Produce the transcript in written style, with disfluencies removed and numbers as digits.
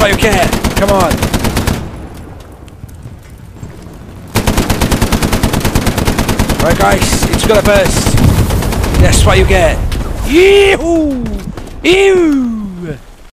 what you get. Come on. Right, guys, it's gonna burst. That's what you get. Yee-hoo! Ew!